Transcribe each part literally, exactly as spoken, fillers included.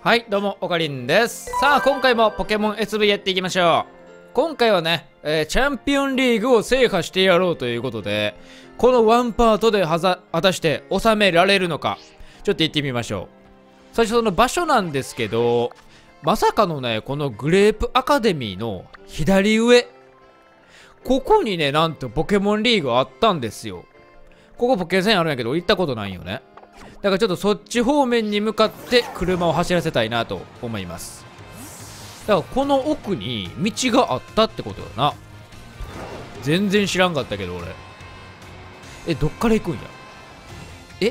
はい、どうも、おかりんです。さあ、今回もポケモン エスブイ やっていきましょう。今回はね、えー、チャンピオンリーグを制覇してやろうということで、このワンパートではざ果たして収められるのか、ちょっと行ってみましょう。最初その場所なんですけど、まさかのね、このグレープアカデミーの左上、ここにね、なんとポケモンリーグあったんですよ。ここポケセンあるんやけど、行ったことないよね。だからちょっとそっち方面に向かって車を走らせたいなと思います。だからこの奥に道があったってことよな。全然知らんかったけど俺。え、どっから行くんや。え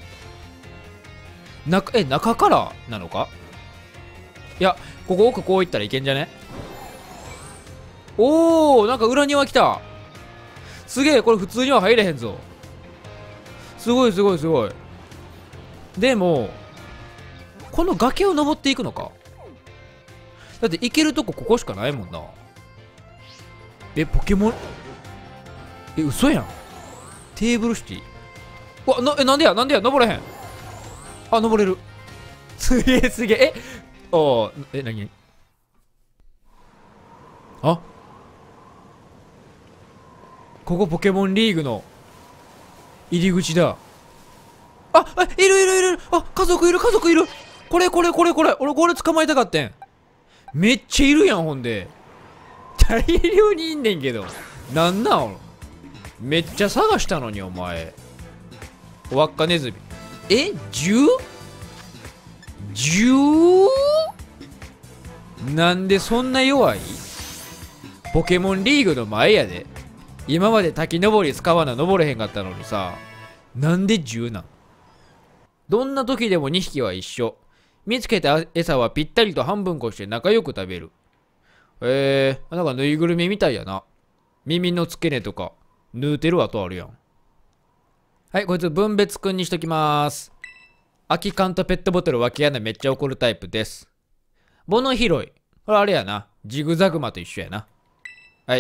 中、え、中からなのか。いや、ここ奥こう行ったらいけんじゃね。おー、なんか裏庭来た。すげえ、これ普通には入れへんぞ。すごいすごいすごい。でもこの崖を登っていくのか。だって行けるとこここしかないもんな。え、ポケモン、え、嘘やん。テーブルシティ。うわな、え、なんでやなんでや登れへん。あ、登れる。すげえすげえ。え、あ、え、なに。あ、ここポケモンリーグの入り口だ。あ、あ、いるいるいる。あ、家族いる家族いる。これこれこれこれ。俺これ捕まえたかってん。めっちゃいるやん。ほんで大量にいんねんけど、なんなんめっちゃ探したのにお前。輪っかネズミ。え、 じゅう？ じゅう？ なんでそんな弱い。ポケモンリーグの前やで。今まで滝登り使わな登れへんかったのにさ、なんでじゅうなん。どんな時でもにひきは一緒。見つけた餌はぴったりと半分こして仲良く食べる。えー、なんかぬいぐるみみたいやな。耳の付け根とか縫うてる跡あるやん。はい、こいつ分別くんにしときまーす。空き缶とペットボトル分け穴めっちゃ怒るタイプです。物拾い、これあれやな。ジグザグマと一緒やな。はい。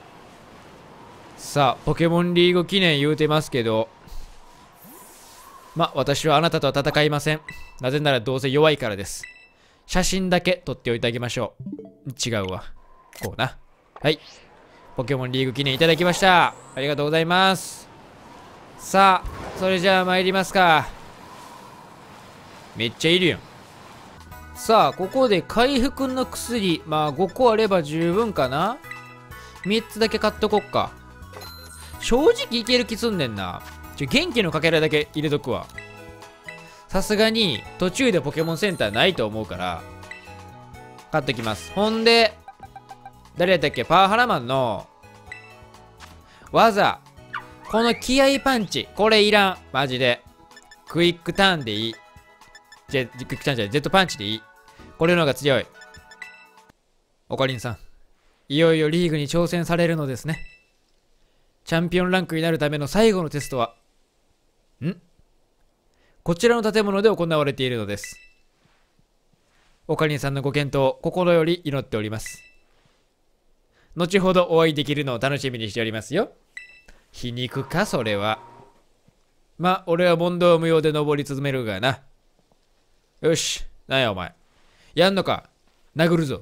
さあ、ポケモンリーグ記念言うてますけど、ま、私はあなたとは戦いません。なぜならどうせ弱いからです。写真だけ撮っておいてあげましょう。違うわ。こうな。はい。ポケモンリーグ記念いただきました。ありがとうございます。さあ、それじゃあ参りますか。めっちゃいるやん。さあ、ここで回復の薬。まあ、ごこあれば十分かな。みっつだけ買っとこっか。正直いける気すんねんな。ちょ、元気のかけらだけ入れとくわ。さすがに途中でポケモンセンターないと思うから買っときます。ほんで誰やったっけ、パワハラマンの技、この気合パンチ、これいらん。マジでクイックターンでいい。じゃ、クイックターンじゃない、ジェットパンチでいい。これの方が強い。オカリンさん、いよいよリーグに挑戦されるのですね。チャンピオンランクになるための最後のテストはんこちらの建物で行われているのです。オカリンさんのご健闘、心より祈っております。後ほどお会いできるのを楽しみにしておりますよ。皮肉かそれは。まあ俺は問答無用で登り続めるがな。よし、なんやお前、やんのか。殴るぞ。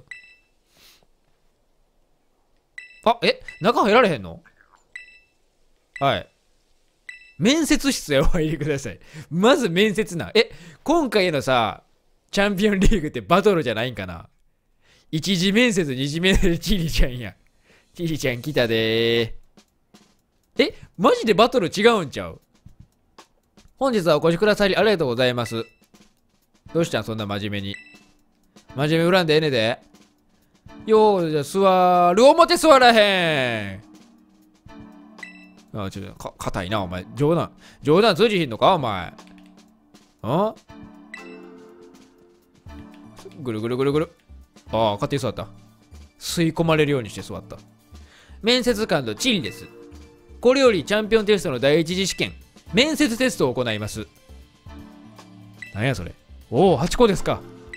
あ、え、中入られへんの。はい。面接室へお入りください。まず面接な。え、今回のさ、チャンピオンリーグってバトルじゃないんかな。一次面接、二次面接、チリちゃんや。チリちゃん来たでー。え、マジでバトル違うんちゃう。本日はお越しくださりありがとうございます。どうしたんそんな真面目に。真面目恨んでええねで。よー、じゃあ座る。表座らへん。あ、ちょっとか硬いなお前。冗談冗談通じひんのかお前。あ、ぐるぐるぐるぐる。ああ、勝手に座った。吸い込まれるようにして座った。面接官のチリです。これよりチャンピオンテストの第一次試験、面接テストを行います。なんやそれ。おお、はちこですか。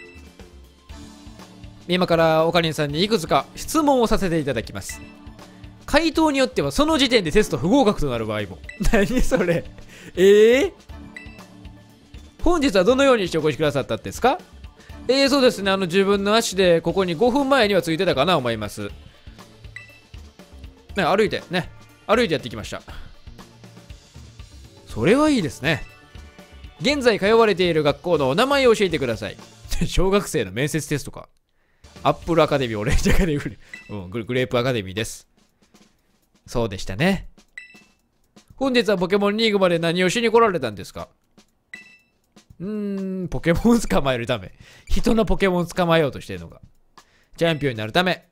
今からオカリンさんにいくつか質問をさせていただきます。回答によってはその時点でテスト不合格となる場合も。何それ。ええー、本日はどのようにしてお越しくださったんですか。 えー、そうですね。あの、自分の足で、ここにごふんまえにはついてたかな、思います。ね、歩いて、ね。歩いてやってきました。それはいいですね。現在通われている学校のお名前を教えてください。小学生の面接テストか。アップルアカデミー、オレンジアカデミー、うん、グレープアカデミーです。そうでしたね。本日はポケモンリーグまで何をしに来られたんですか？うーん、ポケモン捕まえるため。人のポケモン捕まえようとしてるのが。チャンピオンになるため。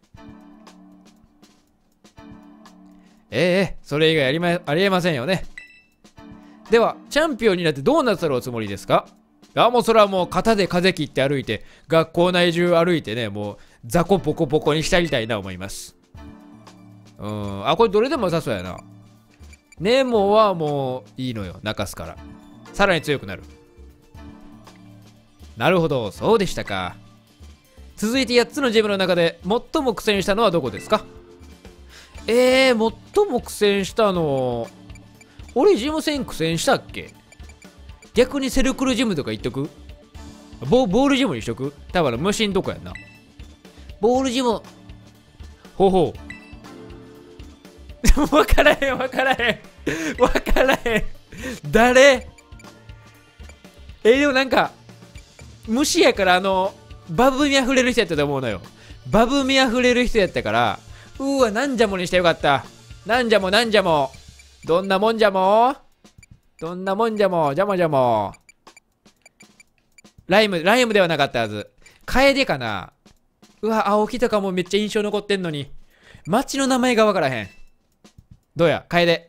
ええそれ以外ありま、ありえませんよね。では、チャンピオンになってどうなさるおつもりですか？あ、もうそれはもう肩で風切って歩いて、学校内中歩いてね、もう雑魚ポコポコにしたりたいな思います。うん、あ、これどれでも良さそうやな。ネモはもういいのよ、泣かすから。さらに強くなる。なるほど、そうでしたか。続いてやっつのジムの中で最も苦戦したのはどこですか？えー、最も苦戦したの、俺ジム戦苦戦したっけ？逆にセルクルジムとか言っとく？ボボールジムにしとく？多分無心どこやんな。ボールジム。ほうほう。わからへんわからへん。わからへん。誰？えー、でもなんか、虫やからあの、バブみあふれる人やったと思うのよ。バブみあふれる人やったから、うーわ、なんじゃもにしてよかった。なんじゃもなんじゃも。どんなもんじゃもどんなもんじゃも、じゃもじゃも。ライム、ライムではなかったはず。カエデかな。うわ、青木とかもめっちゃ印象残ってんのに。町の名前がわからへん。どうや、カエデ。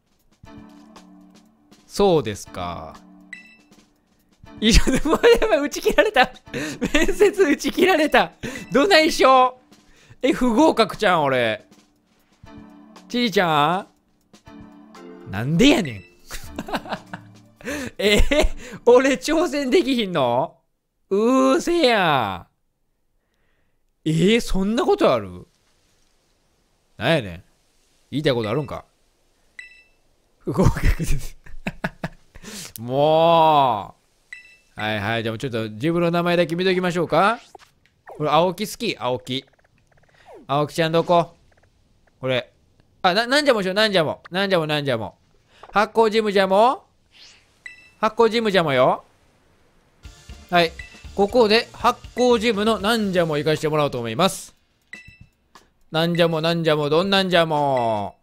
そうですか。以上でもうやばい、打ち切られた。面接打ち切られた。どないしょう。え、不合格ちゃん、俺。ちいちゃんなんでやねん。えー、俺挑戦できひんの？うーせやん。えー、そんなことある？なんやねん。言いたいことあるんか？不合格です。もう。はいはい。でもちょっと自分の名前だけ見ときましょうか。これ、青木好き、青木。青木ちゃんどこ？これ。あ、な、なんじゃもしよ、なんじゃも。なんじゃもなんじゃも。発酵ジムじゃも？発酵ジムじゃもよ。はい。ここで発酵ジムのなんじゃも行かしてもらおうと思います。なんじゃもなんじゃもどんなんじゃも。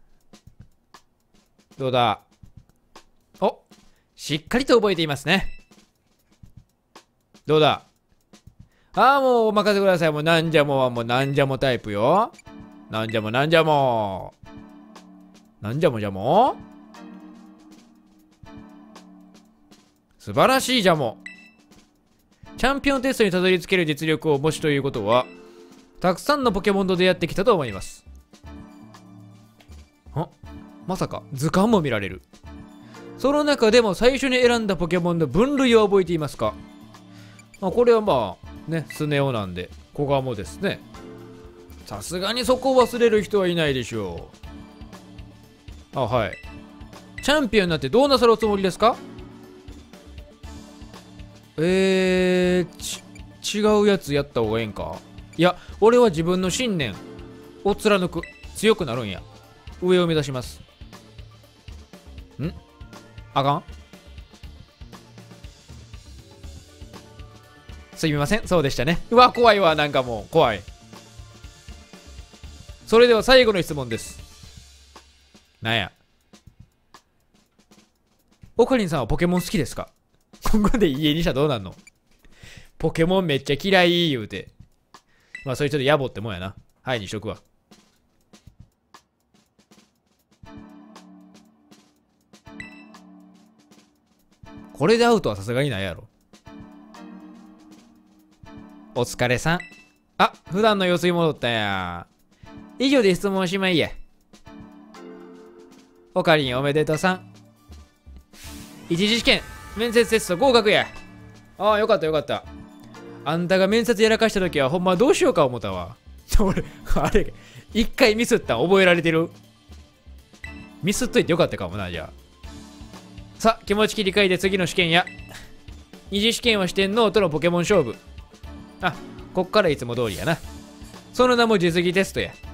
どうだ？お、しっかりと覚えていますね。どうだ？ああ、もうお任せください。もうなんじゃもはもうなんじゃもタイプよ。なんじゃもなんじゃも。なんじゃもじゃも。素晴らしいじゃも。チャンピオンテストにたどり着ける実力をお持ちということは、たくさんのポケモンと出会ってきたと思います。あ、まさか図鑑も見られる。その中でも最初に選んだポケモンの分類を覚えていますか？まあ、これはまあね、スネ夫なんで、小ガモですね。さすがにそこを忘れる人はいないでしょう。あ、はい。チャンピオンになってどうなさるおつもりですか？えー、ち、違うやつやった方がええんか？いや、俺は自分の信念を貫く。強くなるんや。上を目指します。ん？あかん？すみません、そうでしたね。うわ、怖いわ、なんかもう、怖い。それでは最後の質問です。なんや。オカリンさんはポケモン好きですか？ここで家にしたらどうなんの？ポケモンめっちゃ嫌い言うて。まあ、それちょっと野暮ってもんやな。はい、にしとくわ。これでアウトはさすがにないやろ。お疲れさん。あ、普段の様子に戻ったや。以上で質問おしまいや。オカリンおめでとうさん。一次試験、面接テスト合格や。ああ、よかったよかった。あんたが面接やらかした時はほんまどうしようか思ったわ。俺、あれ、一回ミスったん覚えられてる？ミスっといてよかったかもな、じゃあ。さあ、気持ち切り替えて次の試験や。二次試験は四天王とのポケモン勝負。 あ、こっからいつも通りやな。その名も実技テストや。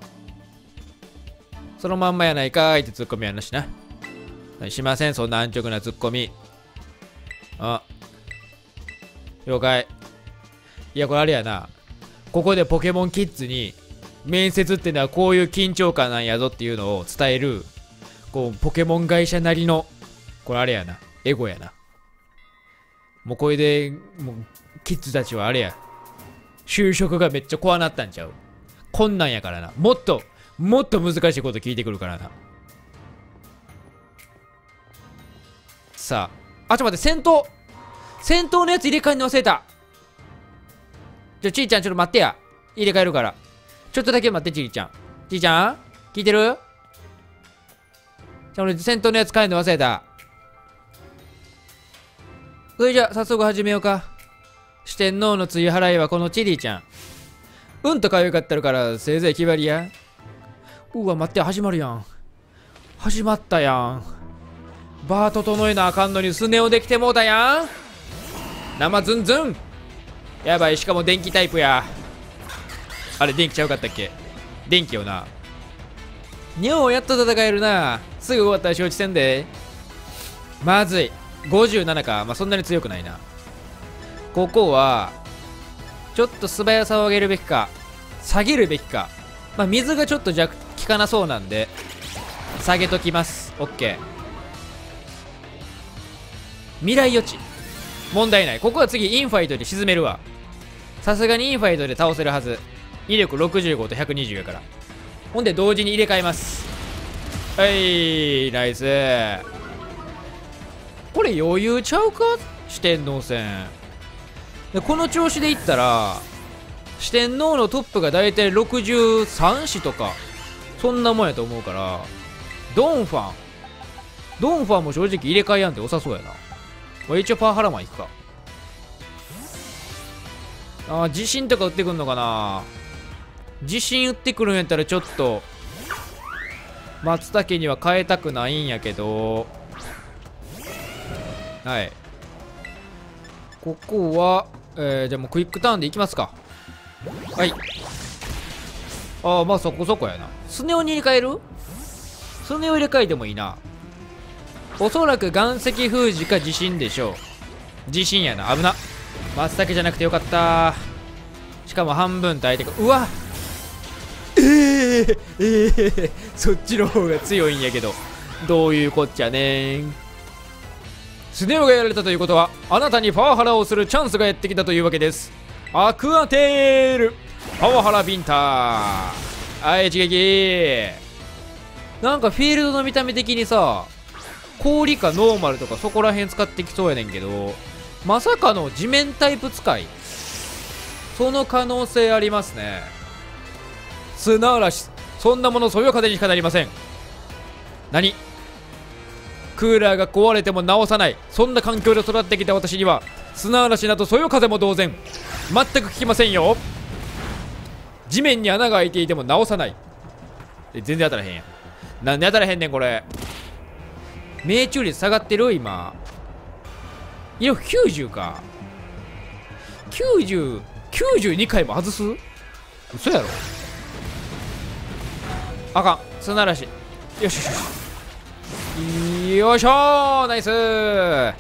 そのまんまやないかーいってツッコミやなしな。しません、そんな安直なツッコミ。あ、了解。いや、これあれやな。ここでポケモンキッズに、面接ってのはこういう緊張感なんやぞっていうのを伝える、こう、ポケモン会社なりの、これあれやな。エゴやな。もうこれで、もう、キッズたちはあれや。就職がめっちゃ怖なったんちゃう。こんなんやからな。もっと、もっと難しいこと聞いてくるからな。さあ。あ、ちょっと待って、戦闘戦闘のやつ入れ替えるの忘れた。じゃあ、ちいちゃんちょっと待ってや。入れ替えるから。ちょっとだけ待って、ちいちゃん。ちいちゃん聞いてる？じゃあ、俺、戦闘のやつ変えるの忘れた。それじゃあ、早速始めようか。四天王の追払いはこのチリーちゃん。うんと可愛かったるから、せいぜい決まりや。うわ、待って、始まるやん。始まったやん。バー整えなあかんのにスネ夫できてもうたやん。生ズンズン。やばい、しかも電気タイプや。あれ、電気ちゃうかったっけ？電気よな。尿やっと戦えるな。すぐ終わったら承知せんで。まずい。ごじゅうななか。まあ、そんなに強くないな。ここは、ちょっと素早さを上げるべきか、下げるべきか。まあ、水がちょっと弱効かなそうなんで、下げときます。オッケー。未来予知。問題ない。ここは次、インファイトで沈めるわ。さすがにインファイトで倒せるはず。威力ろくじゅうごとひゃくにじゅうやから。ほんで、同時に入れ替えます。はい、ナイス。これ余裕ちゃうか？四天王戦。でこの調子でいったら、四天王のトップがだいたいろくじゅうさん子とか、そんなもんやと思うから、ドンファン。ドンファンも正直入れ替えやんって良さそうやな。まあ、一応パワハラマンいくか。ああ、地震とか打ってくんのかな。地震打ってくるんやったらちょっと、松茸には変えたくないんやけど、はい。ここは、えー、じゃあもうクイックターンでいきますか。はい。ああ、まあそこそこやな。スネ夫に入れ替える？スネ夫入れ替えてもいいな。おそらく岩石封じか地震でしょう。地震やな。危な。松茸じゃなくてよかった。しかも半分耐えてく。うわえー、えー、そっちの方が強いんやけど。どういうこっちゃねーん。スネ夫がやられたということは、あなたにパワハラをするチャンスがやってきたというわけです。アクアテールパワハラビンター。はい、一撃。なんかフィールドの見た目的にさ、氷かノーマルとかそこら辺使ってきそうやねんけど、まさかの地面タイプ使い。その可能性ありますね。砂嵐、そんなものそよ風にしかなりません。何？クーラーが壊れても直さない、そんな環境で育ってきた私には砂嵐などそよ風も同然。全く効きませんよ。地面に穴が開いていても直さない。え、全然当たらへんやん。なんで当たらへんねんこれ。命中率下がってる今。威力きゅうじゅうか。きゅうじゅう、きゅうじゅうにかいも外す？嘘やろ。あかん。砂嵐。よしよしよし。よいしょー、ナイスー。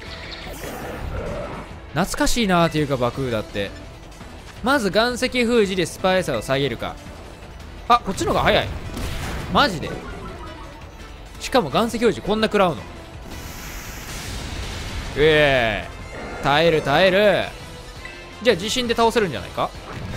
懐かしいなーっていうか、バクーだって。まず岩石封じでスパイサーを下げるか。あ、こっちの方が早い。マジで。しかも岩石封じこんな食らうの。うえー、耐える耐える。じゃあ地震で倒せるんじゃないか。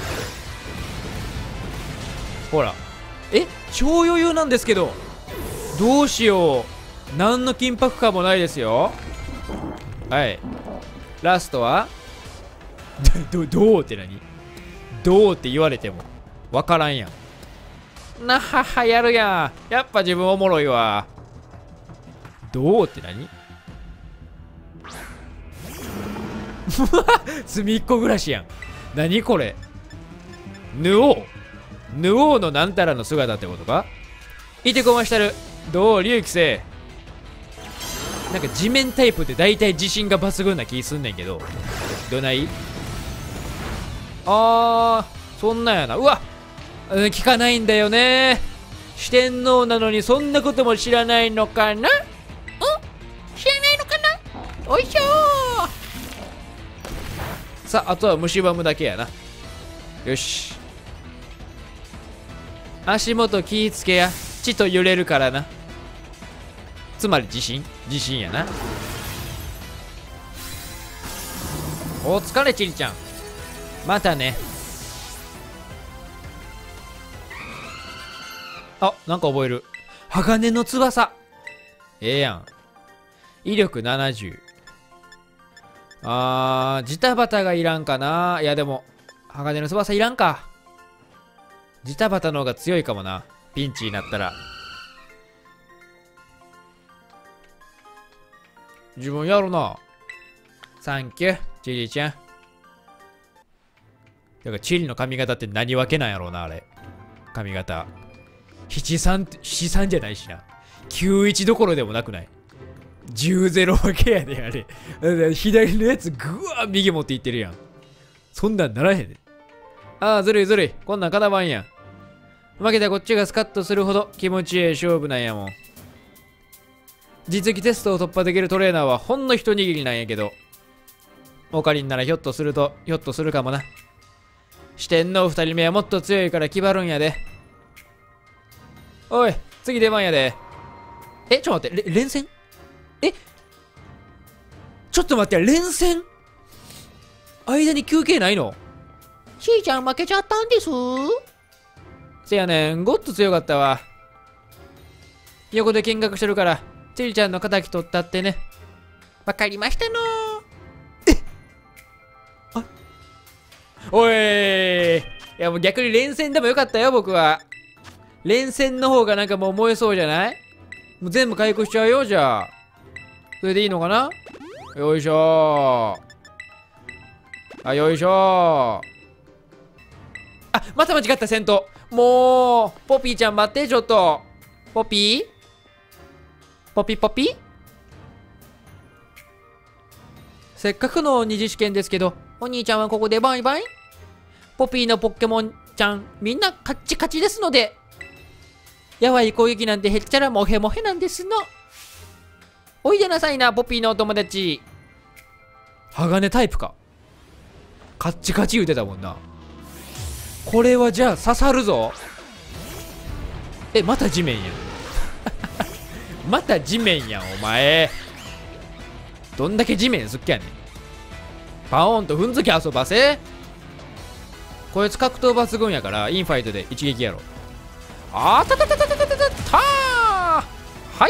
ほら。え、超余裕なんですけど。どうしよう。何の緊迫感もないですよ。はい。ラストはど、どうって何？どうって言われてもわからんやん。なはは、やるやん。やっぱ自分おもろいわ。どうって何？隅っこ暮らしやん。何これ。ヌオーヌオーのなんたらの姿ってことか。いてこましたる。どう龍騎星。なんか地面タイプって大体自信が抜群な気すんねんけど。どない？ あー、そんなんやな。うわ、うん、聞かないんだよね。四天王なのにそんなことも知らないのかな。ん、知らないのかな。おいしょー。さあ、あとは虫歯むだけやな。よし。足元気ぃつけや。ちと揺れるからな。つまり地震地震やな。お疲れちりちゃん、またね。あ、なんか覚える。鋼の翼。ええやん。威力ななじゅう。あー、ジタバタがいらんかな。いやでも鋼の翼いらんか。ジタバタの方が強いかもな、ピンチになったら。自分やるな。サンキューチリちゃん。だからチリの髪型って何分けなんやろうな、あれ。髪型七三七三じゃないしな。きゅういちどころでもなくない。じゅうゼロ分けやで、あれ。左のやつぐわー右持っていってるやん。そんなんならへんで。ああ、ずるいずるい。こんなん片番やん。負けたこっちがスカッとするほど気持ちいい勝負なんやもん。実技テストを突破できるトレーナーはほんの一握りなんやけど、オカリンならひょっとするとひょっとするかもな。四天王二人目はもっと強いから気張るんやで。おい、次出番やで。え、ちょっと待って、連戦。え、ちょっと待って、連戦間に休憩ないの。しーちゃん負けちゃったんです。せやねん、ごっつ強かったわ。横で見学してるからちりちゃんの敵取ったってね。わかりましたのー。え、あ、おい、いやもう逆に連戦でもよかったよ。僕は連戦の方がなんかもう燃えそうじゃない。もう全部回復しちゃうよ。じゃあそれでいいのかな。よいしょー。あ、よいしょー。あ、また間違った。戦闘。もうポピーちゃん待って、ちょっと。ポピーポピポピ、せっかくの二次試験ですけど、お兄ちゃんはここでバイバイ。ポピーのポケモンちゃんみんなカッチカチですので、やばい攻撃なんてへっちゃらモヘモヘなんですの。おいでなさいな、ポピーのお友達。鋼タイプか。カッチカチ言うてたもんな。これはじゃあ刺さるぞ。え、また地面やん。また地面やん、お前。どんだけ地面好きやねん。パオーンと踏んづけ遊ばせ。こいつ格闘抜群やからインファイトで一撃やろ。あーたたたたたたたたたー。はい、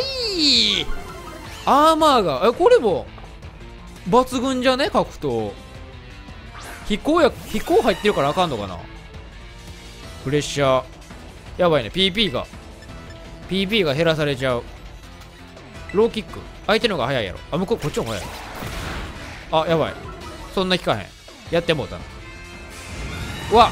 アーマーが、え、これも抜群じゃね。格闘飛行や、飛行入ってるからあかんのかな。プレッシャーやばいね。 ピーピー が ピーピー が減らされちゃう。ローキック相手の方が早いやろ。あ、向こうこっちも早い。あ、やばい。そんな効かへん。やってもうたな。うわ、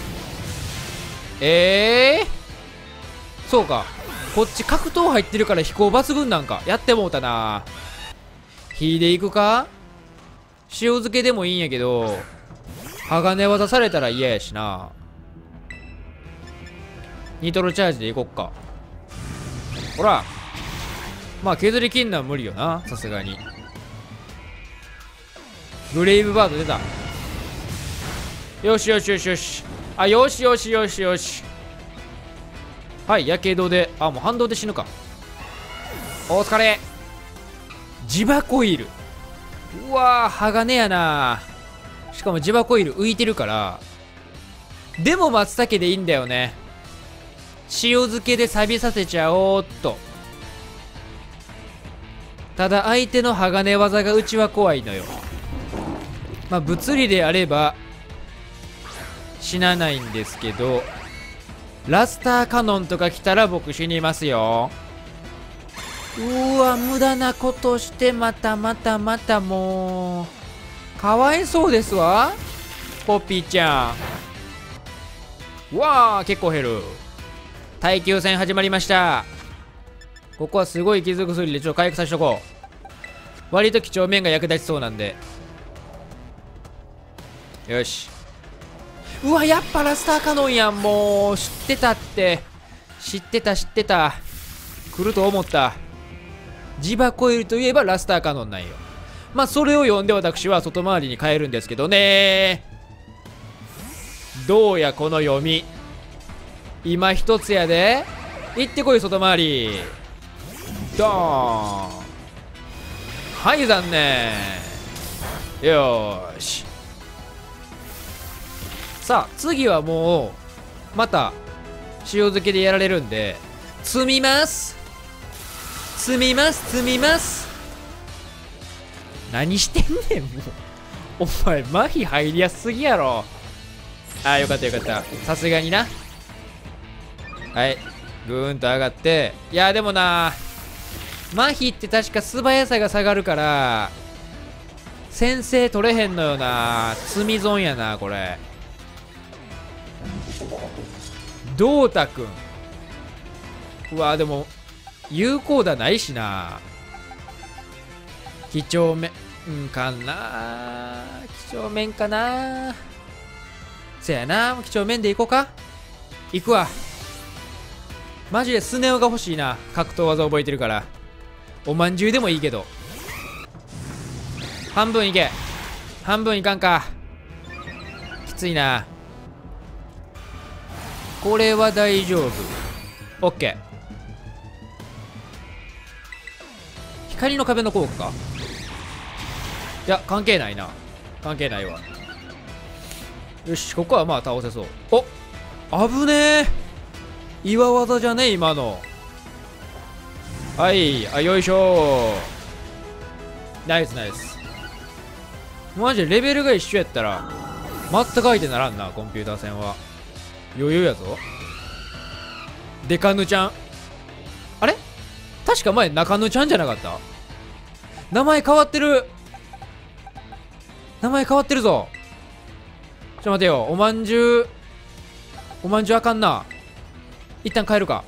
えー、そうか、こっち格闘入ってるから飛行抜群なんか。やってもうたな。火でいくか。塩漬けでもいいんやけど鋼技されたら嫌やしな。ニトロチャージでいこっか。ほら、まあ削り切んのは無理よな、さすがに。ブレイブバード出た。よしよしよしよし。あ、よしよしよしよし。はい、やけどで、あ、もう反動で死ぬか。お疲れ。ジバコイル。うわー、鋼やな。しかもジバコイル浮いてるから。でも松茸でいいんだよね。塩漬けで錆びさせちゃおうっと。ただ相手の鋼技がうちは怖いのよ。まあ物理であれば死なないんですけど、ラスターカノンとか来たら僕死にますよ。うわ、無駄なことしてまたまたまた。もうかわいそうですわ、ポピーちゃん。うわー、結構減る。耐久戦始まりました。ここはすごい傷薬でちょっと回復させとこう。割と几帳面が役立ちそうなんで。よし、 うわ、やっぱラスターカノンやん。もう知ってたって。知ってた知ってた。来ると思った。ジバコイルといえばラスターカノンなんよ。まあそれを読んで私は外回りに変えるんですけどね。どうやこの読み。今一つやで。行ってこい外回り。ドーン。はい残念。よーし。さあ次はもうまた塩漬けでやられるんで積みます積みます積みます。何してんねんもう。お前麻痺入りやすすぎやろ。あーよかったよかった。さすがにな。はいぐーんと上がって。いやでもな麻痺って確か素早さが下がるから先制取れへんのよな。積み損やなこれ。どうたくん。うわでも有効打ないしな。几帳面んかな。几帳面かな。せやな几帳面でいこうか。いくわ。マジでスネ夫が欲しいな。格闘技覚えてるから。おまんじゅうでもいいけど。半分いけ。半分いかんか。きついな。これは大丈夫。オッケー。光の壁の効果か。いや関係ないな。関係ないわ。よしここはまあ倒せそう。お危ねえ。岩技じゃねえ今の。はいあよいしょー。ナイスナイス。マジでレベルが一緒やったら全く相手ならんな。コンピューター戦は余裕やぞ。デカヌちゃん。あれ確か前中ヌちゃんじゃなかった？名前変わってる。名前変わってるぞ。ちょっと待てよ。おまんじゅうおまんじゅうあかんな。一旦変えるか。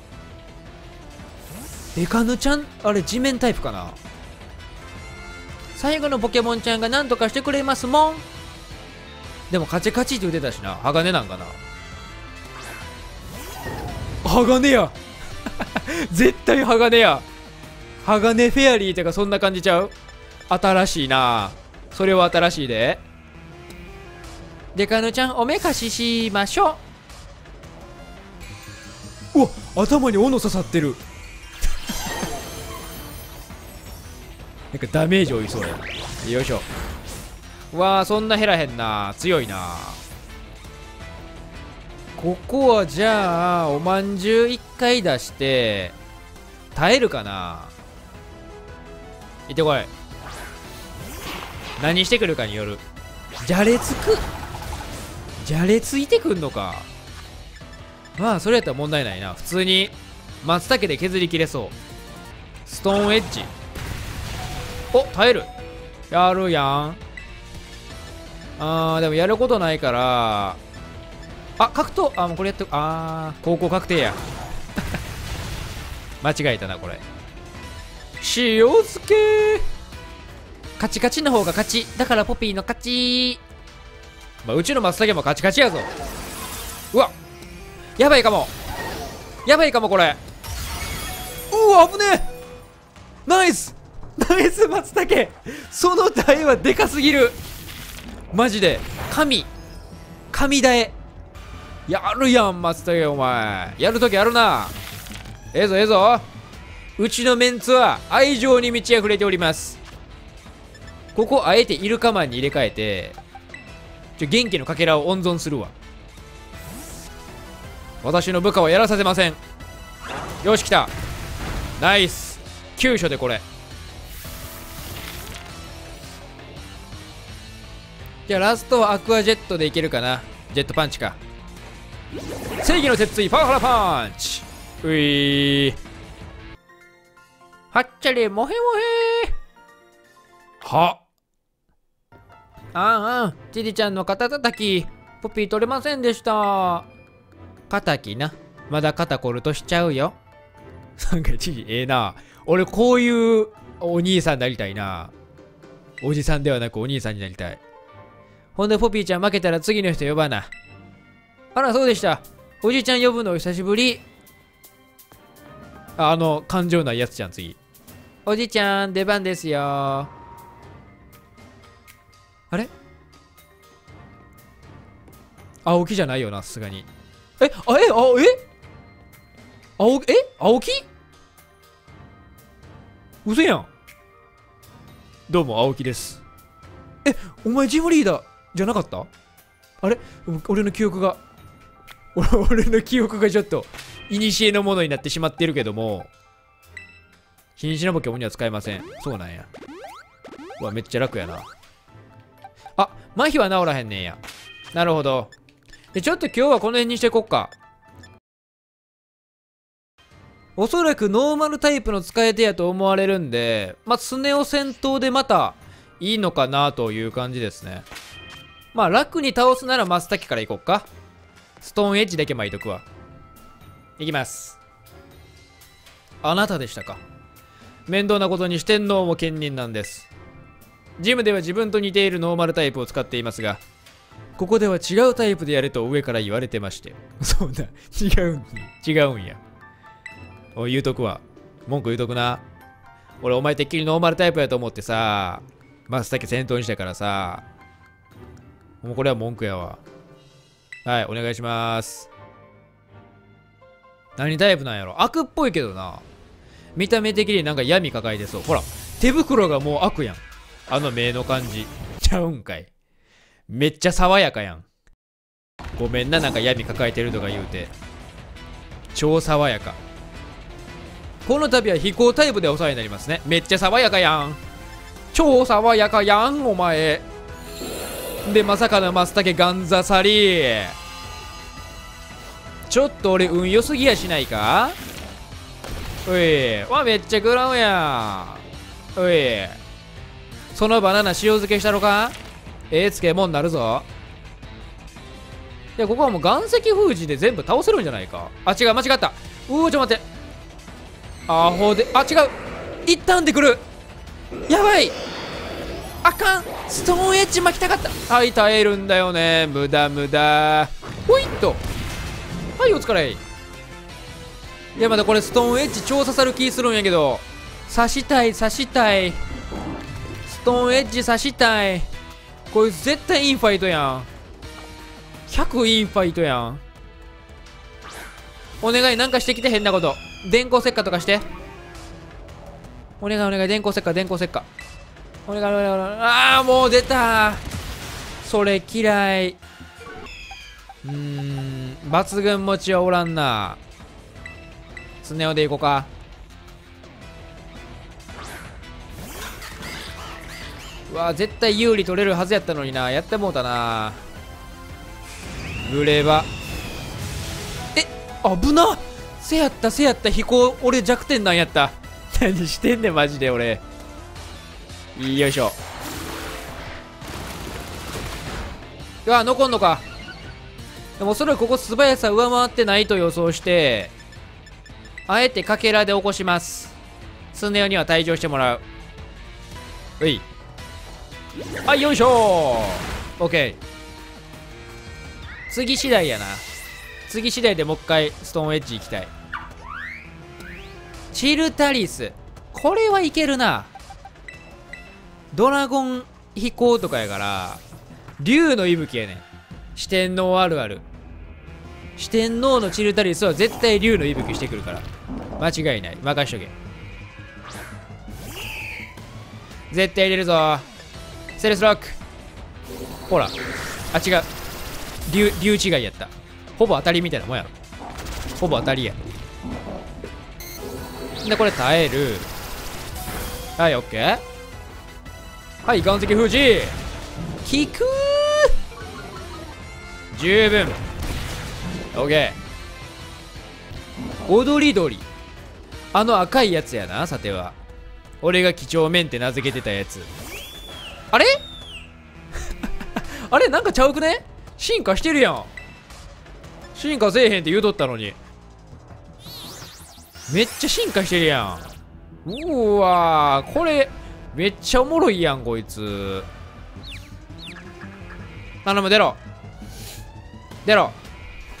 デカヌちゃんあれ地面タイプかな。最後のポケモンちゃんが何とかしてくれますもん。でもカチカチって打てたしな。鋼なんかな。鋼や絶対鋼や。鋼フェアリーとかそんな感じちゃう。新しいな。それは新しいで。デカヌちゃんおめかししましょう。うわ頭に斧刺さってるなんかダメージ負いそうや。よいしょ。うわーそんな減らへんな。強いな。ここはじゃあおまんじゅういっかい出して耐えるかな。行ってこい。何してくるかによる。じゃれつく。じゃれついてくんのか。まあそれやったら問題ないな。普通に松茸で削りきれそう。ストーンエッジ。お耐える。やるやん。あーでもやることないから。あ格闘あもうこれやって。あー高校確定や間違えたなこれ。塩漬けカチカチの方が勝ちだからポピーの勝ち。まあうちの松茸もカチカチやぞ。うわやばいかも。やばいかもこれ。うわ危ねえ。ナイスナイス松茸。その台はでかすぎるマジで。神神台やるやん松茸。お前やるときあるな。ええぞええぞ。うちのメンツは愛情に満ち溢れております。ここあえてイルカマンに入れ替えてちょ元気のかけらを温存するわ。私の部下はやらさせません。よし来た。ナイス急所でこれ。じゃあラストはアクアジェットでいけるかな。ジェットパンチか。正義の鉄槌パワハラパンチ。ういーはっちゃりもへもへー。はあんあんチリちゃんの肩たたきポピー取れませんでした。肩きな。まだ肩こるとしちゃうよ。なんかチリええな。俺こういうお兄さんになりたいな。おじさんではなくお兄さんになりたい。ほんでポピーちゃん負けたら次の人呼ばな。 あら、そうでした。おじいちゃん呼ぶのお久しぶり。あ、あの、感情ないやつじゃん、次。おじいちゃん、出番ですよ。あれ青木じゃないよな、さすがに。え、あ、え、あ、え青木、え青木嘘やん。どうも、青木です。え、お前ジムリーダーじゃなかった？あれ俺の記憶が、俺の記憶がちょっと、古のものになってしまっているけども、瀕死のポケモンには使えません。そうなんや。うわ、めっちゃ楽やな。あ、麻痺は治らへんねんや。なるほど。で、ちょっと今日はこの辺にしていこっか。おそらくノーマルタイプの使い手やと思われるんで、まあ、スネ夫戦闘でまたいいのかなという感じですね。まあ、楽に倒すならマスタキからいこっか。ストーンエッジだけ巻いとくわ。いきます。あなたでしたか。面倒なことに四天王も兼任なんです。ジムでは自分と似ているノーマルタイプを使っていますが、ここでは違うタイプでやれと上から言われてまして。そうだ、違うん違うんや。おい、言うとくわ。文句言うとくな。俺、お前てっきりノーマルタイプやと思ってさ、マスタケ戦闘にしたからさ、もうこれは文句やわ。はい、お願いします。何タイプなんやろ。悪っぽいけどな。見た目的になんか闇抱えてそう。ほら、手袋がもう悪やん。あの目の感じ。ちゃうんかい。めっちゃ爽やかやん。ごめんな、なんか闇抱えてるとか言うて。超爽やか。この度は飛行タイプでお世話になりますね。めっちゃ爽やかやん。超爽やかやん、お前。で、まさかのマスタケガンザサリー。ちょっと俺運良すぎやしないか。おい、わ、めっちゃ食らうやん。おい、そのバナナ塩漬けしたのか。ええ漬物になるぞ。いや、ここはもう岩石封じで全部倒せるんじゃないか。あ、違う、間違った。うー、ちょっと待って。アホで、あ、違う。一旦で来る。やばい。あかん。ストーンエッジ巻きたかった。はい、耐えるんだよね。無駄無駄。ほいっと。はい、お疲れ。いや、まだこれストーンエッジ超刺さる気するんやけど。刺したい、刺したい。ストーンエッジ刺したい。こいつ絶対インファイトやん。ひゃくインファイトやん。お願い、なんかしてきて。変なこと。電光石火とかして。お願いお願い、電光石火、電光石火。お願いお願いお願い。ああ、もう出た。それ嫌い。うーん、抜群持ちはおらんな。スネ夫でいこうか。うわ、絶対有利取れるはずやったのにな。やってもうたな。グレバ。え、危な。せやったせやった。飛行俺弱点なんやった。何してんねんマジで俺。よいしょ。うわ、残んのか。でもおそらくここ素早さ上回ってないと予想して、あえてかけらで起こします。スネ夫には退場してもらう。うい。はい、よいしょー。オッケー。次次第やな。次次第でもう一回ストーンエッジ行きたい。チルタリス。これはいけるな。ドラゴン飛行とかやから、竜の息吹やねん。四天王あるある。四天王のチルタリスは絶対竜の息吹してくるから。間違いない。任しとけ。絶対入れるぞ。セレスロック。ほら。あ、違う。竜、竜違いやった。ほぼ当たりみたいなもんやろ。ほぼ当たりや。で、これ耐える。はい、オッケー。はい、岩石封じ。効くー。十分。オッケー。踊り鳥。あの赤いやつやな、さては。俺が几帳面って名付けてたやつ。あれあれなんかちゃうくね。進化してるやん。進化せえへんって言うとったのに。めっちゃ進化してるやん。うーわー、これめっちゃおもろいやんこいつ。頼む、出ろ出ろ。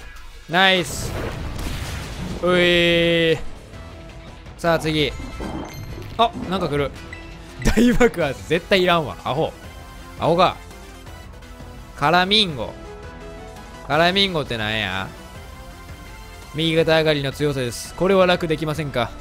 ナイス。うい。さあ次。あ、なんか来る。大爆発絶対いらんわ。アホアホが。カラミンゴ。カラミンゴってなんや。右肩上がりの強さです。これは楽できませんか。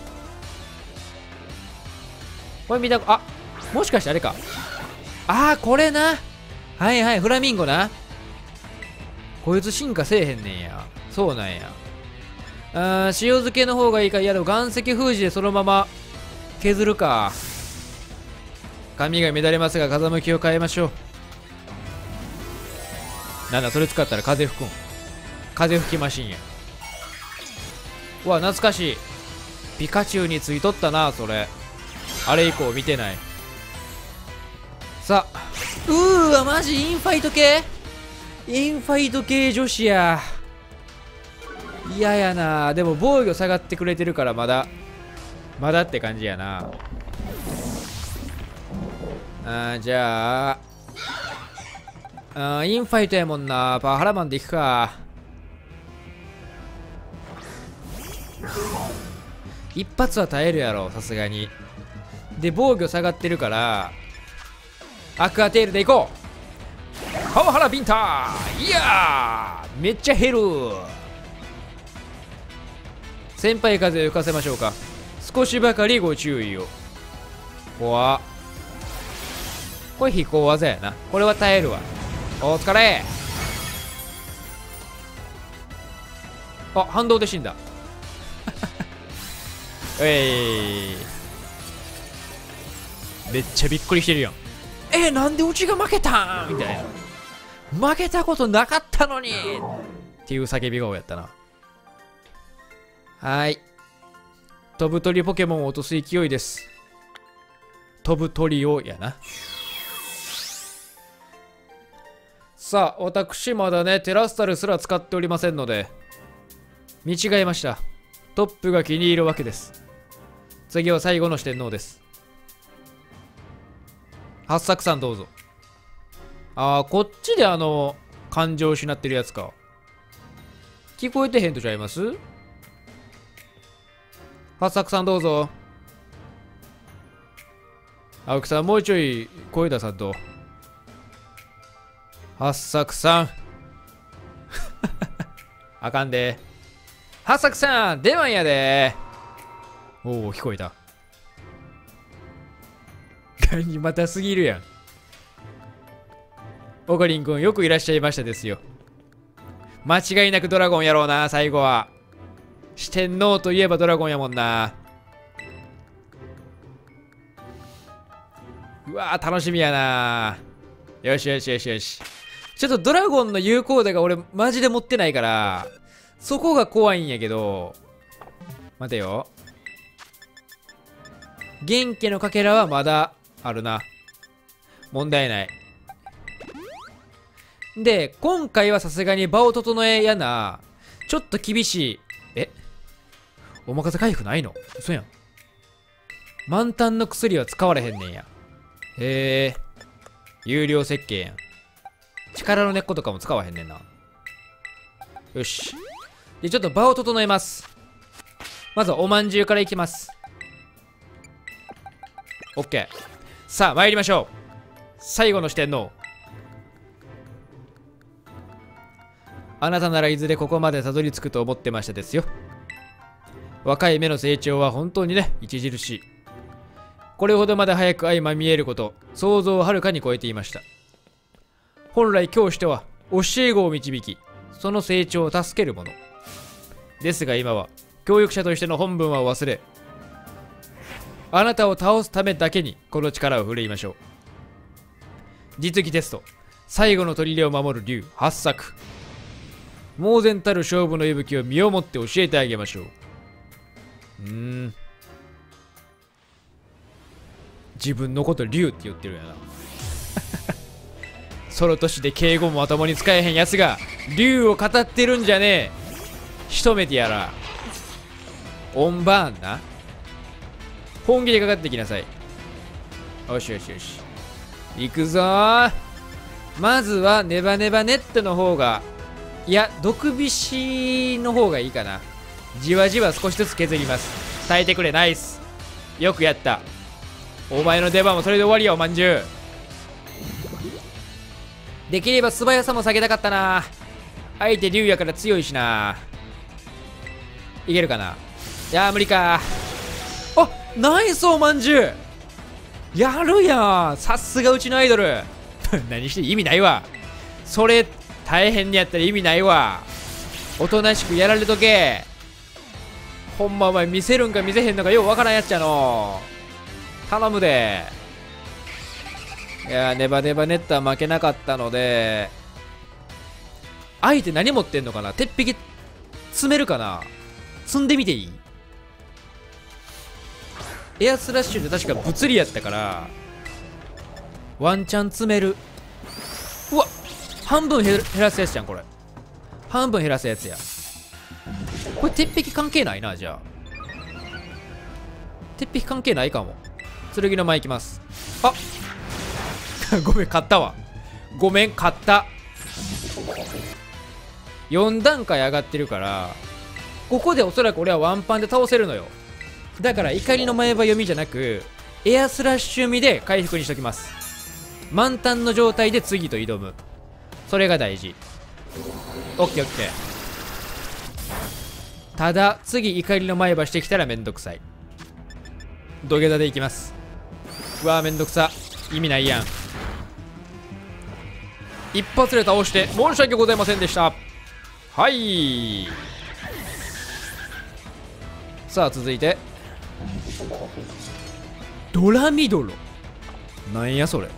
これ見た、あ、もしかしてあれか。ああ、これな。はいはい、フラミンゴな。こいつ進化せえへんねんや。そうなんや。あー、塩漬けの方がいいか。いやでも岩石封じでそのまま削るか。髪が乱れますが風向きを変えましょう。なんだそれ使ったら風吹くん。風吹きマシンや。うわ懐かしい。ピカチュウについとったなそれ。あれ以降見てない。さあ、うーわマジインファイト系インファイト系女子や。嫌やな。でも防御下がってくれてるからまだまだって感じやな。あーじゃああーインファイトやもんな。パワハラマンでいくか。一発は耐えるやろさすがに。で防御下がってるからアクアテールでいこう。パワハラビンター。いやーめっちゃ減る。先輩風吹かせましょうか。少しばかりご注意を。怖っ。これ飛行技やな。これは耐えるわ。お疲れ。あ、反動で死んだ。えい。めっちゃびっくりしてるやん。えー、なんでうちが負けたんみたいな。負けたことなかったのにっていう叫び顔やったな。はい。飛ぶ鳥ポケモンを落とす勢いです。飛ぶ鳥をやな。さあ、私まだね、テラスタルすら使っておりませんので、見違えました。トップが気に入るわけです。次は最後の四天王です。八作さんどうぞ。ああ、こっちであの、感情を失ってるやつか。聞こえてへんとちゃいます？八作さんどうぞ。青木さんもうちょい声出さんと。八作さん。あかんで。八作さん出番やで。おお聞こえた。何またすぎるやん。オカリンくんよくいらっしゃいましたですよ。間違いなくドラゴンやろうな最後は。四天王といえばドラゴンやもんな。うわー楽しみやな。よしよしよしよし。ちょっとドラゴンの有効打が俺マジで持ってないからそこが怖いんやけど。待てよ。元気のかけらはまだあるな。問題ない。で今回はさすがに場を整えやな。ちょっと厳しい。えお任せ回復ないの？嘘やん。満タンの薬は使われへんねんや。へえ有料設計やん。力の根っことかも使わへんねんな。よし。でちょっと場を整えます。まずはおまんじゅうからいきます。オッケー。さあ参りましょう。最後の四天王。あなたならいずれここまでたどり着くと思ってましたですよ。若い目の成長は本当にね著しい。これほどまで早く相まみえること、想像をはるかに超えていました。本来教師とは教え子を導き、その成長を助けるものですが、今は教育者としての本分は忘れ、あなたを倒すためだけにこの力を振るいましょう。実技テスト最後の砦を守る竜八作。猛然たる勝負の息吹を身をもって教えてあげましょう。うーん自分のこと竜って言ってるんやな。その年で敬語もまともに使えへんやつが竜を語ってるんじゃねえ。一目でやら。オンバーンな。本気でかかってきなさい。よしよしよし行くぞー。まずはネバネバネットの方がいや、毒菱の方がいいかな。じわじわ少しずつ削ります。耐えてくれ。ナイス。よくやった。お前の出番もそれで終わりよ、おまんじゅう。できれば素早さも下げたかったな。相手竜やから強いしな。いけるかな。いやー無理か。あ、ナイスおまんじゅう。やるやん。さすがうちのアイドル。何して意味ないわ。それ大変にやったら意味ないわ。おとなしくやられとけ。ほんまお前見せるんか見せへんのかようわからんやっちゃの。頼むで。いやーネバネバネットは負けなかったので、相手何持ってんのかな。鉄壁積めるかな。積んでみていい？エアスラッシュで確か物理やったからワンチャン積める。うわ、半分減らすやつじゃんこれ。半分減らすやつや。これ鉄壁関係ないな。じゃあ鉄壁関係ないかも。剣の前いきます。あごめん勝ったわ。ごめん勝った。よん段階上がってるからここでおそらく俺はワンパンで倒せるのよ。だから怒りの前歯読みじゃなくエアスラッシュ味で回復にしときます。満タンの状態で次と挑む。それが大事。オッケーオッケー。ただ次怒りの前歯してきたらめんどくさい。土下座でいきます。うわーめんどくさ。意味ないやん。一発で倒して申し訳ございませんでした。はい。さあ続いてドラミドロ。なんやそれ。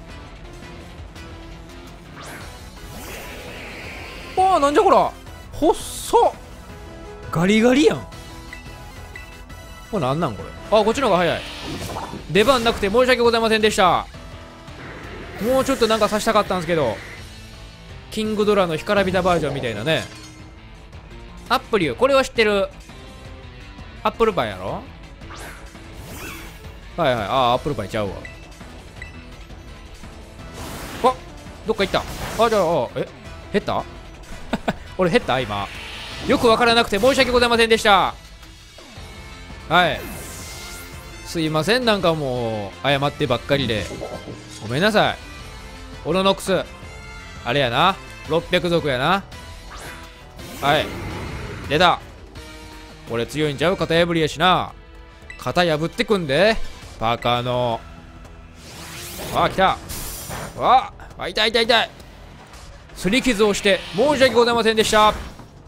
ああなんじゃこら。ほっそガリガリやん。これなんなんこれ。あこっちの方が早い。出番なくて申し訳ございませんでした。もうちょっとなんかさしたかったんですけど。キングドラの干からびたバージョンみたいなね。アップリューこれは知ってる。アップルパイやろ。はいはい。ああアップルパイちゃうわ。あどっか行った。あじゃあえ減った俺減った今。よくわからなくて申し訳ございませんでした。はいすいません。なんかもう謝ってばっかりでごめんなさい。オロノックスあれやなろっぴゃく族やな。はい出た。俺強いんちゃう。型破りやしな。型破ってくんでバカの。あ来た。わあ痛い痛い痛い。すり傷をして申し訳ございませんでした。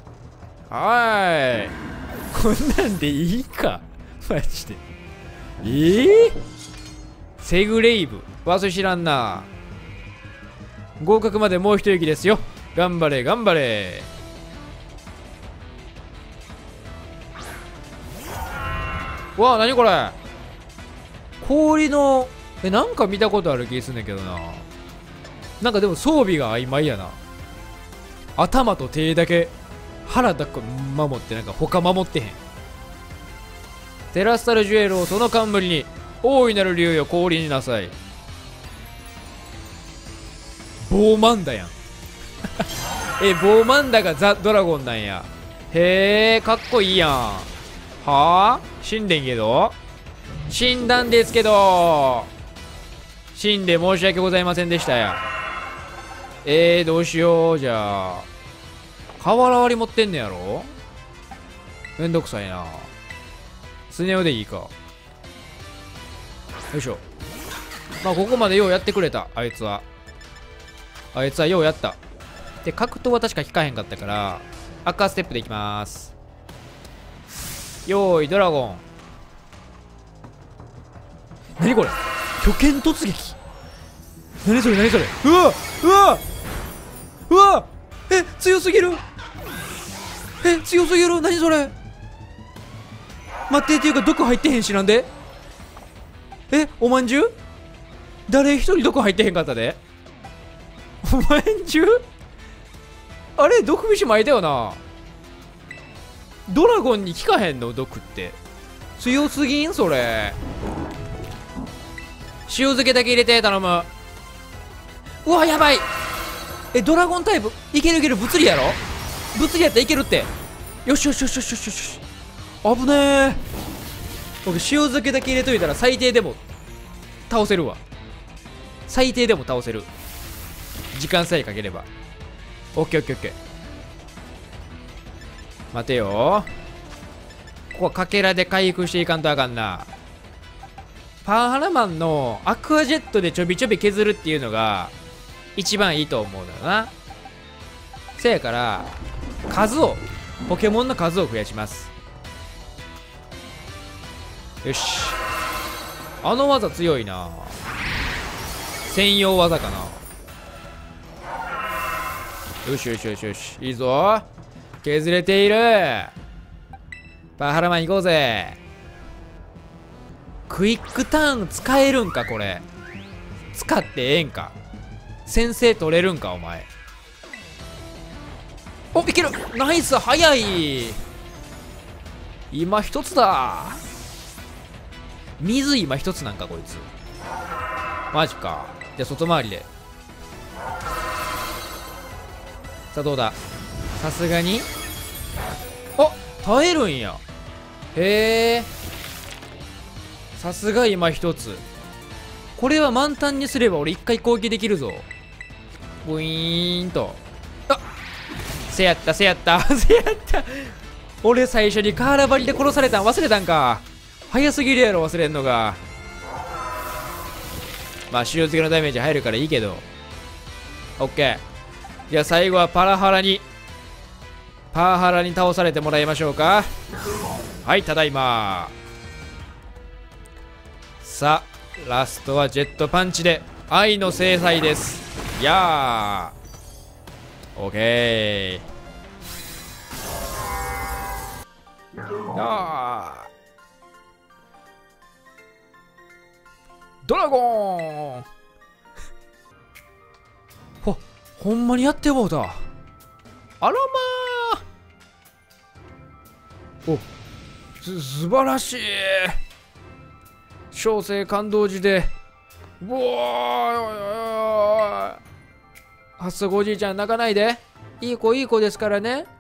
はいこんなんでいいかマジで。えー、セグレイブわそ知らんな。合格までもう一息ですよ。頑張れ頑張れ。わあ何これ。氷のえなんか見たことある気すんねんけどな。なんかでも装備が曖昧やな。頭と手だけ腹だけ守ってなんか他守ってへん。テラスタルジュエルをその冠に大いなる竜よ氷になさい。ボーマンダやんえボーマンダがザ・ドラゴンなんや。へえかっこいいやん。はあ死んでんけど。死んだんですけど死んで申し訳ございませんでしたや。えー、どうしよう。じゃあ瓦割り持ってんねやろ。めんどくさいな。スネ夫でいいか。よいしょ。まあここまでようやってくれた。あいつはあいつはようやった。で格闘は確か効かへんかったからアクアステップでいきまーす。よーいドラゴン。何これ巨剣突撃。何それ何それ。うわうわうわえ強すぎる。え強すぎる。何それ。待ってっていうか毒入ってへんし。なんでえおまんじゅう誰一人毒入ってへんかったで。おまんじゅうあれ毒虫巻いたよな。ドラゴンに効かへんの毒って強すぎんそれ。塩漬けだけ入れて頼む。うわやばい。えドラゴンタイプいけるいける。物理やろ物理やったらいけるって。よしよしよしよしよしよし。危ねえ。僕塩漬けだけ入れといたら最低でも倒せるわ。最低でも倒せる。時間さえかければ。オッケーオッケーオッケー。待てよ。ここはかけらで回復していかんとあかんな。パンハラマンのアクアジェットでちょびちょび削るっていうのが一番いいと思うんだよな。せやから数を、ポケモンの数を増やします。よし。あの技強いな。専用技かな。よしよしよしよし、いいぞ。削れている。パンハラマン行こうぜ。クイックターン使えるんかこれ。使ってええんか。先制取れるんかお前。お、いける。ナイス、早い。今一つだ。水今一つなんかこいつ。マジか。じゃあ外回りで。さあどうだ。さすがにあ、耐えるんや。へえ、さすが今一つ。これは満タンにすれば俺一回攻撃できるぞ。ブイーンと。あ、せやったせやったせやった。俺最初にカーラバリで殺されたん忘れたんか。早すぎるやろ忘れんのが。まあ塩漬けのダメージ入るからいいけど。オッケー。じゃあ最後はパラハラにパワハラに倒されてもらいましょうか。はい、ただいま。さあラストはジェットパンチで愛の制裁です。やー、オッケー。やー、ドラゴンほ、ほんまにやってもうた。あらまー。お、す、素晴らしい。小生感動寺で。うおー、はっそくおじいちゃん泣かないで。いい子いい子ですからね。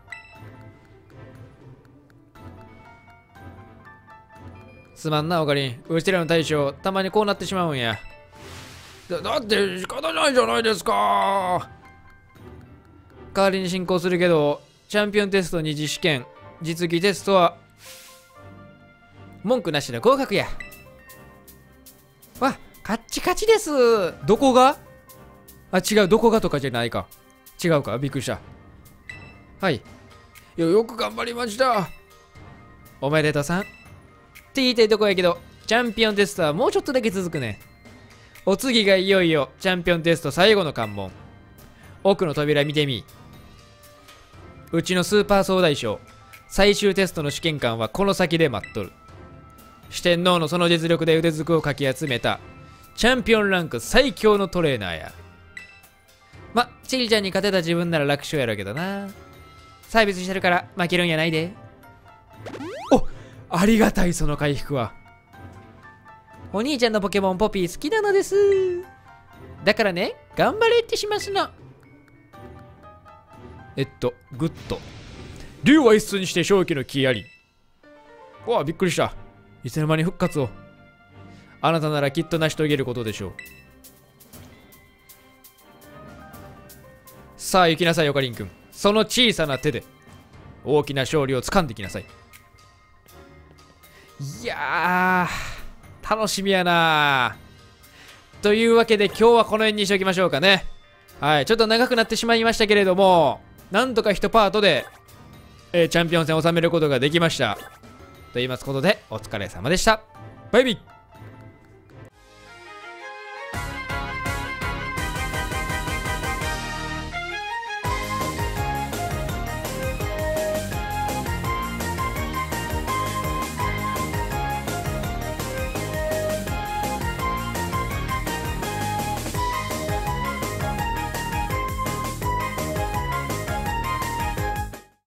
すまんな、おかりん。うちらの大将たまにこうなってしまうんや。だ、だって仕方ないじゃないですか。代わりに進行するけど、チャンピオンテスト二次試験実技テストは文句なしの合格や。わ、カッチカチです。どこが？あ、違う、どこがとかじゃないか。違うか、びっくりした。はい。よ、よく頑張りました。おめでとうさん。って言いたいとこやけど、チャンピオンテストはもうちょっとだけ続くね。お次がいよいよチャンピオンテスト最後の関門。奥の扉見てみ。うちのスーパー総大将、最終テストの試験官はこの先で待っとる。四天王のその実力で腕ずくをかき集めたチャンピオンランク最強のトレーナーや。ま、チリちゃんに勝てた自分なら楽勝やろうけどな。サービスしてるから負けるんやないで。お、ありがたいその回復は。お兄ちゃんのポケモンポピー好きなのです。だからね、頑張れってしますの。えっと、グッド。竜は一寸にして正気の気あり。うわ、びっくりした。いつの間に復活を。あなたならきっと成し遂げることでしょう。さあ行きなさい、オカリン君。その小さな手で大きな勝利をつかんできなさい。いやー、楽しみやなー。というわけで今日はこの辺にしておきましょうかね。はい、ちょっと長くなってしまいましたけれども、なんとか一パートで、えー、チャンピオン戦を収めることができました。と言いますことでお疲れ様でした。バイビー。